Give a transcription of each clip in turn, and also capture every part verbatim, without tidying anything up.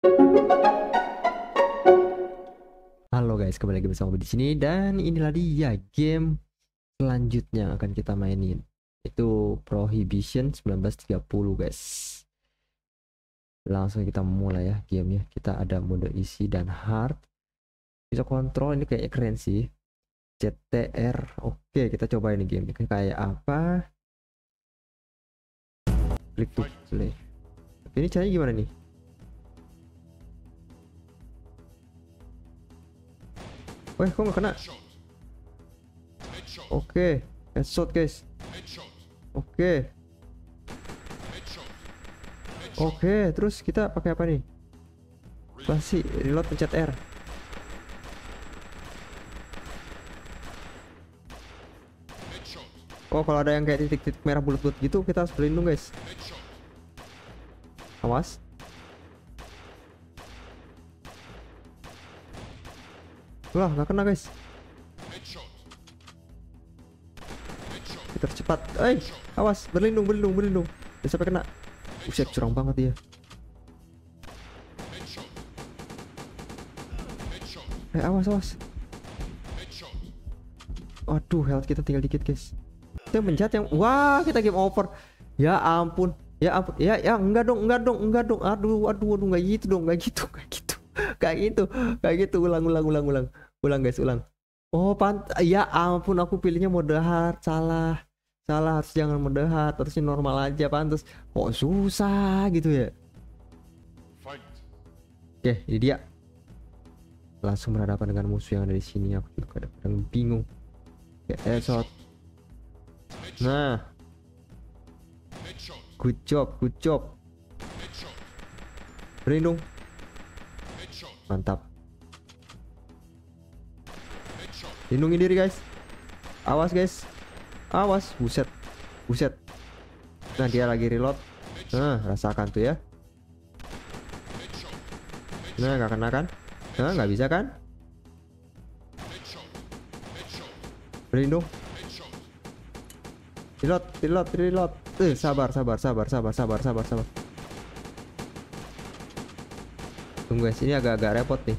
Halo guys, kembali lagi bersama gue di sini dan inilah dia game selanjutnya yang akan kita mainin. Itu Prohibition seribu sembilan ratus tiga puluh guys. Langsung kita mulai ya gamenya. Kita ada mode easy dan hard. Bisa kontrol, ini kayaknya keren sih. C T R. Oke, kita coba ini game. Kayak apa? Klik to play. Ini caranya gimana nih? Weh, kok nggak kena? Oke, headshot guys. Oke. Oke, terus kita pakai apa nih? Masih reload, pencet R. Oh, kalau ada yang kayak titik-titik merah bulat-bulat gitu, kita harus berlindung guys. Awas. Wah, nggak kena guys. Kita cepat. Eh, awas, berlindung, berlindung, berlindung. Jangan sampai kena. Buset, curang banget dia. Eh, awas, awas. Aduh, health kita tinggal dikit guys. Kita menjat yang, wah, kita game over. Ya ampun, ya ampun, ya, ya, enggak dong, enggak dong, enggak dong. Aduh, aduh, aduh, nggak gitu dong, nggak gitu, nggak gitu, kayak gitu, kayak gitu. Ulang, ulang, ulang, ulang, ulang guys, ulang. Oh, pant, ya ampun, aku pilihnya mode hard, salah, salah, harus jangan mode hard, harusnya normal aja, pantas. Kok susah gitu ya? Oke, ini dia. Langsung berhadapan dengan musuh yang ada di sini. Aku juga kadang-kadang bingung. Oke, headshot. Nah, good job, good job. Berlindung. Mantap. Lindungi diri guys. Awas guys. Awas. Buset. Buset. Nah, dia lagi reload. Nah, rasakan tuh ya. Nah, nggak kena kan? Nah, nggak bisa kan? Berlindung. Reload, reload, reload. Eh, sabar, sabar, sabar, sabar, sabar, sabar, sabar. Tunggu guys, ini agak-agak repot nih.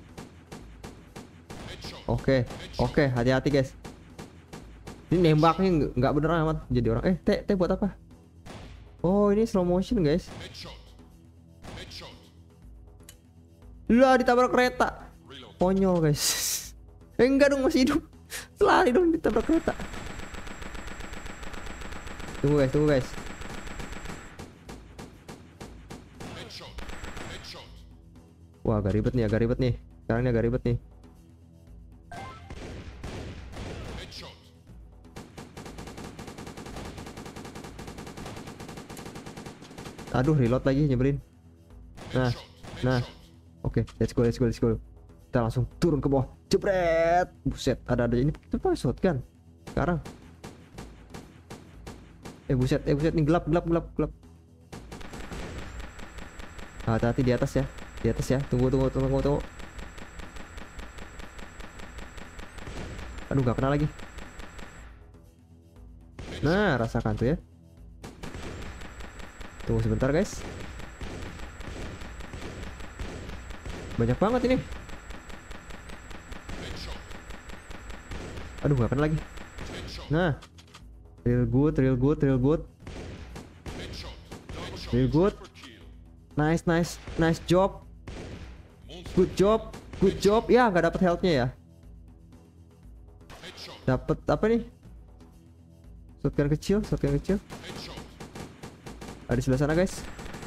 Oke, oke, hati-hati guys. Ini nembaknya nggak bener amat jadi orang. Eh, T, T buat apa? Oh, ini slow motion guys. Lah, ditabrak kereta. Konyol guys. Eh, enggak dong, masih hidup. Lari dong, ditabrak kereta. Tunggu guys, tunggu guys. Wah, agak ribet nih, agak ribet nih. Sekarang ini agak ribet nih. Aduh, reload lagi, nyebelin. Nah, nah. Oke, okay, let's go, let's go, let's go. Kita langsung turun ke bawah. Jebret. Buset, ada-ada ini. Itu pakai shotgun. Sekarang. Eh, buset, eh, buset. Nih, gelap, gelap, gelap, gelap. Hati-hati di atas ya. Di atas ya. Tunggu, tunggu, tunggu, tunggu. Aduh, gak kena lagi. Nah, rasakan tuh ya. Tunggu sebentar guys. Banyak banget ini. Aduh, gak kena lagi. Nah, real good, real good, real good, real good. Nice, nice, nice job. Good job, good job. Ya, nggak dapet healthnya ya. Dapat apa nih? Shotgun kecil, shotgun kecil. Ada di sebelah sana guys.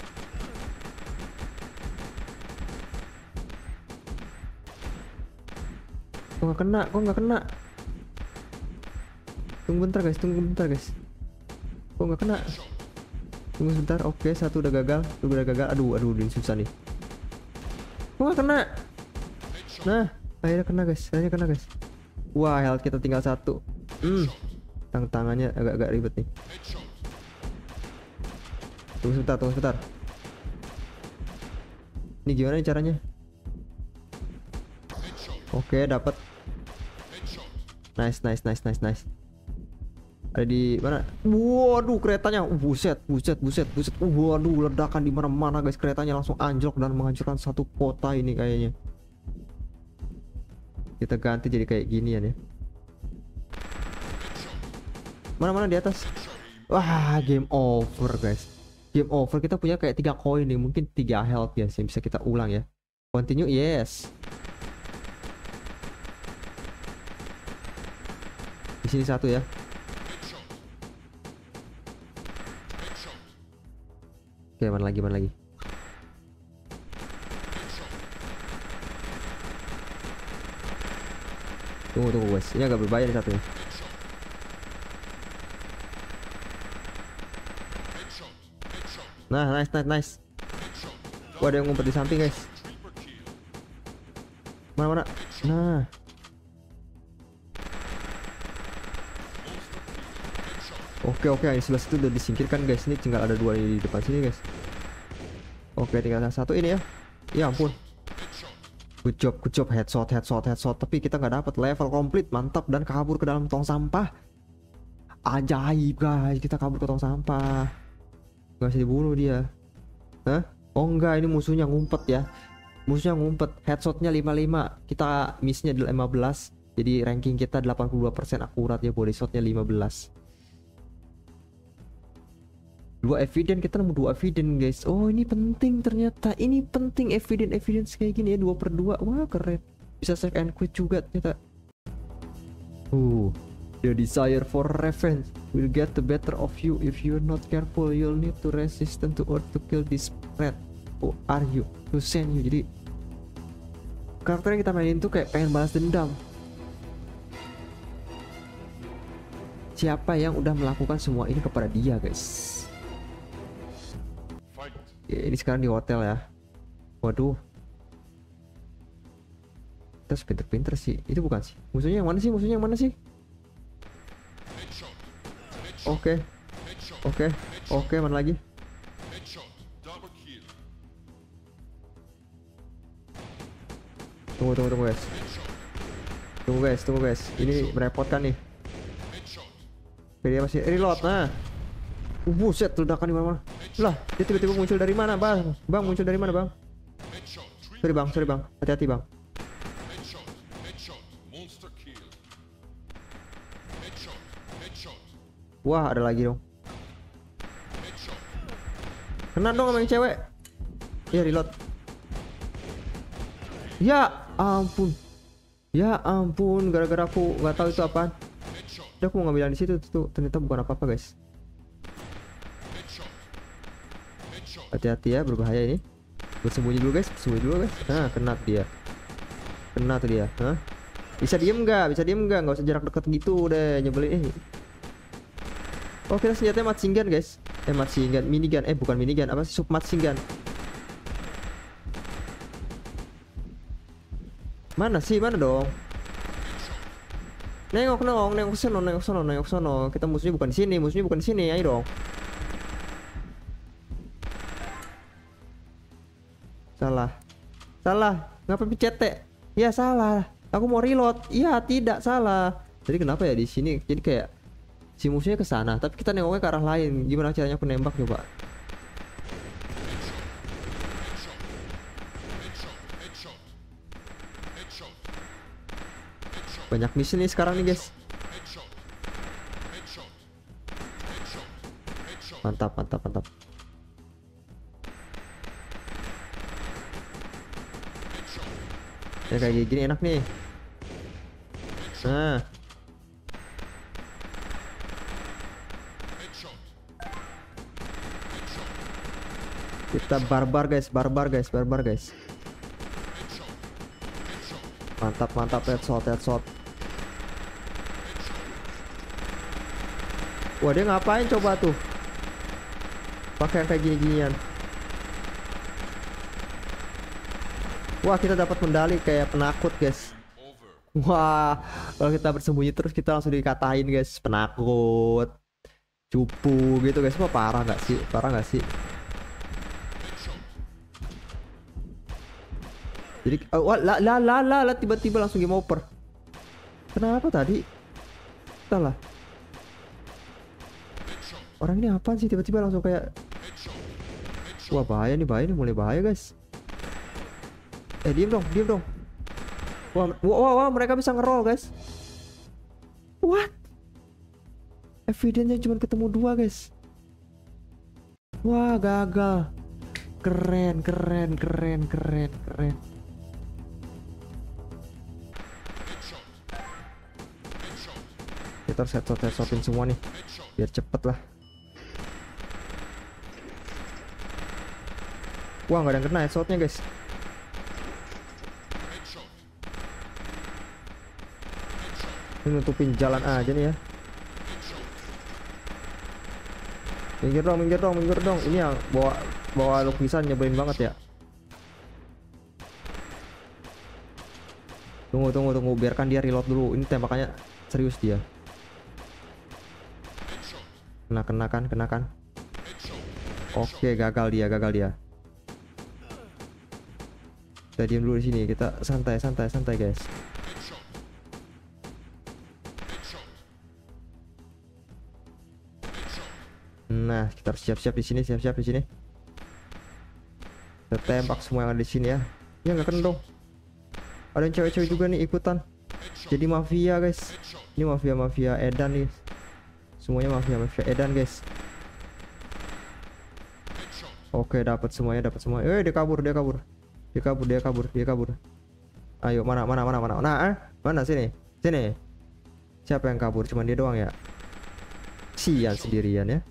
Kok nggak kena? Kok nggak kena? Tunggu bentar guys, tunggu bentar guys. Kok nggak kena? Tunggu sebentar. Oke, satu udah gagal, tuh udah gagal. Aduh, aduh, ini susah nih. Kok nggak kena? Nah, akhirnya kena guys, akhirnya kena guys. Wah, health kita tinggal satu. Hmm, tang tangannya agak-agak ribet nih. Tunggu sebentar, tunggu sebentar. Ini gimana nih caranya? Oke, dapat. Nice, nice, nice, nice, nice. Ada di mana? Waduh, keretanya. Uh, buset, buset, buset, buset. Uh, waduh, ledakan di mana-mana guys. Keretanya langsung anjlok dan menghancurkan satu kota ini kayaknya. Kita ganti jadi kayak ginian ya. Mana-mana di atas. Wah, game over guys. Game over. Kita punya kayak tiga koin nih, mungkin tiga health guys yang bisa kita ulang ya. Continue, yes. Di sini satu ya. Oke, mana lagi, mana lagi? Tunggu, tunggu guys. Ini agak berbahaya nih satunya. Nah, nice, nice, nice. Wah, ada yang ngumpet di samping guys. Mana, mana? Nah. Oke, oke, yang sebelah situ udah disingkirkan guys. Ini tinggal ada dua di depan sini guys. Oke, tinggal satu ini ya. Ya ampun. Good job, good job. Headshot, headshot, headshot. Tapi kita nggak dapat level komplit. Mantap. Dan kabur ke dalam tong sampah. Ajaib guys. Kita kabur ke tong sampah. Nggak bisa dibunuh dia. Hah? Oh enggak, ini musuhnya ngumpet ya. Musuhnya ngumpet. Headshotnya lima puluh lima. Kita missnya lima belas. Jadi ranking kita delapan puluh dua persen akurat ya. Body shotnya lima belas. Dua evidence, kita nemu dua evidence guys. Oh, ini penting ternyata. Ini penting evidence evidence kayak gini ya, dua per dua. Wah, keren. Bisa save and quit juga ternyata. Uh, the desire for revenge will get the better of you if you're not careful. You'll need to resist to or to kill this threat. Who are you? To send you. Jadi karakter yang kita mainin tuh kayak pengen balas dendam. Siapa yang udah melakukan semua ini kepada dia guys? Ya, ini sekarang di hotel ya. Waduh. Kita pinter-pinter sih. Itu bukan sih. Musuhnya yang mana sih? Musuhnya yang mana sih? Oke. Oke. Oke, mana lagi? Tunggu, tunggu, tunggu guys. Tunggu guys, tunggu guys. Ini merepotkan nih. Oke, dia masih reload. Nah. Uh, buset, ledakan di mana-mana. Lah, dia tiba-tiba muncul dari mana, Bang? Bang, muncul dari mana, Bang? Sorry, Bang, sorry, Bang. Hati-hati, Bang. Wah, ada lagi dong. Kena dong sama yang cewek. Ya, reload. Ya ampun. Ya ampun, gara-gara aku nggak tahu itu apaan. Udah, aku mau ngambil di situ tuh, ternyata bukan apa-apa, guys. Hati-hati ya, berbahaya ini. Bersembunyi dulu guys, bersembunyi dulu guys. Nah, kena dia. Kena tuh dia. Hah? Bisa diem nggak? Bisa diem nggak? Nggak usah jarak deket gitu deh, nyebelin. Eh. Oh, kita senjatanya machine gun guys. Eh, machine gun, minigun. Eh, bukan minigun, apa sih? Sub machine gun. Mana sih? Mana dong? Nengok dong, nengok sono, nengok sono, nengok sono. Kita musuhnya bukan di sini, musuhnya bukan di sini. Ayo dong. Salah. Salah. Ngapa pencet T? Ya salah. Aku mau reload. Iya, tidak salah. Jadi kenapa ya di sini? Jadi kayak si musuhnya ke sana, tapi kita nengoknya ke arah lain. Gimana caranya aku nembak coba? Banyak mission nih sekarang nih, guys. Mantap, mantap, mantap. Ya kayak gini enak nih. Nah. Kita barbar guys, barbar guys, barbar guys. Mantap, mantap, headshot, headshot. Wah, dia ngapain coba tuh? Pakai yang kayak gini-ginian. Wah, kita dapat medali kayak penakut guys. Wah, kalau kita bersembunyi terus kita langsung dikatain guys, penakut, cupu gitu guys. Wah, parah nggak sih? Parah nggak sih? Jadi, uh, wah, lah, lah, lah, lah, lah, tiba-tiba langsung game over. Kenapa tadi? Entahlah. Orang ini apaan sih tiba-tiba langsung kayak, wah bahaya nih, bahaya nih, mulai bahaya guys. Eh diem dong, diem dong. Wah, wah, wah, wah mereka bisa ngeroll guys. What? Evidence-nya cuma ketemu dua guys. Wah gagal. Keren, keren, keren, keren, keren. Kita harus headshot headshotin semua nih biar cepet lah. Wah nggak ada yang kena headshotnya guys. Ini nutupin jalan aja nih ya. Minggir dong, minggir dong, minggir dong. Ini yang bawa bawa lukisan nyebelin banget ya. Tunggu, tunggu, tunggu. Biarkan dia reload dulu. Ini tembakannya serius dia. Kena, kena kan, kena kan. Oke, gagal dia, gagal dia. Kita diam dulu di sini. Kita santai, santai, santai guys. Nah, kita harus siap-siap di sini, siap-siap di sini. Kita tembak semua yang ada di sini ya. Ya nggak kena dong. Ada yang cewek-cewek juga nih ikutan. Jadi mafia guys. Ini mafia-mafia edan nih. Semuanya mafia-mafia edan guys. Oke, dapat semuanya, dapat semua. Eh, dia kabur, dia kabur. Dia kabur, dia kabur, dia kabur. Ayo, mana mana mana mana. Nah, eh? Mana sini? Sini. Siapa yang kabur? Cuman dia doang ya. Sian sendirian ya.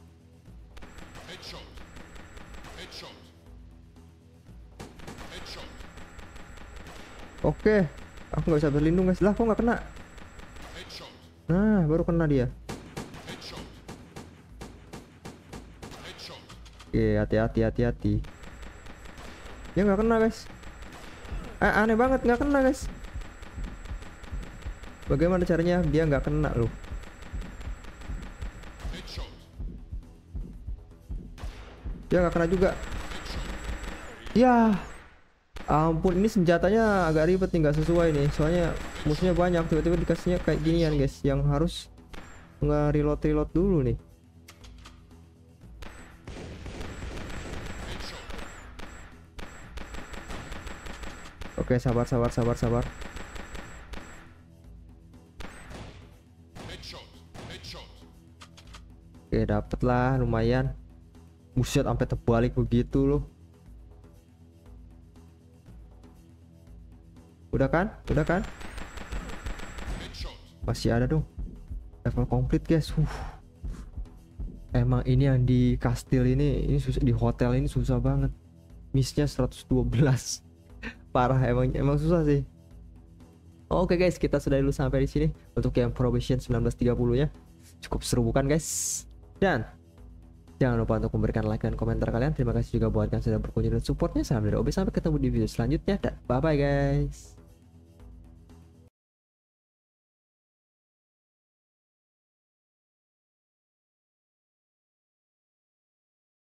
Oke, aku nggak bisa berlindung guys. Lah, kok nggak kena? Nah, baru kena dia. Oke, hati-hati, hati-hati. Dia nggak kena guys. Eh, aneh banget nggak kena guys. Bagaimana caranya dia nggak kena loh? Dia nggak kena juga. Ya, ampun, ini senjatanya agak ribet nih, nggak sesuai nih. Soalnya musuhnya banyak, tiba-tiba dikasihnya kayak ginian guys, yang harus nggak reload reload dulu nih. Oke, sabar, sabar, sabar, sabar. Oke, dapet lah, lumayan. Buset, sampai terbalik begitu loh. Udah kan? Udah kan? Masih ada dong. Level komplit guys. Uh. Emang ini yang di kastil ini, ini susah, di hotel ini susah banget. Missnya seratus dua belas. Parah, emang emang susah sih. Oke guys, kita sudah dulu sampai di sini untuk yang Probation seribu sembilan ratus tiga puluh ya. Cukup seru bukan guys? Dan jangan lupa untuk memberikan like dan komentar kalian. Terima kasih juga buat yang sudah berkunjung dan supportnya. Salam dari Obe, sampai ketemu di video selanjutnya dan bye bye guys.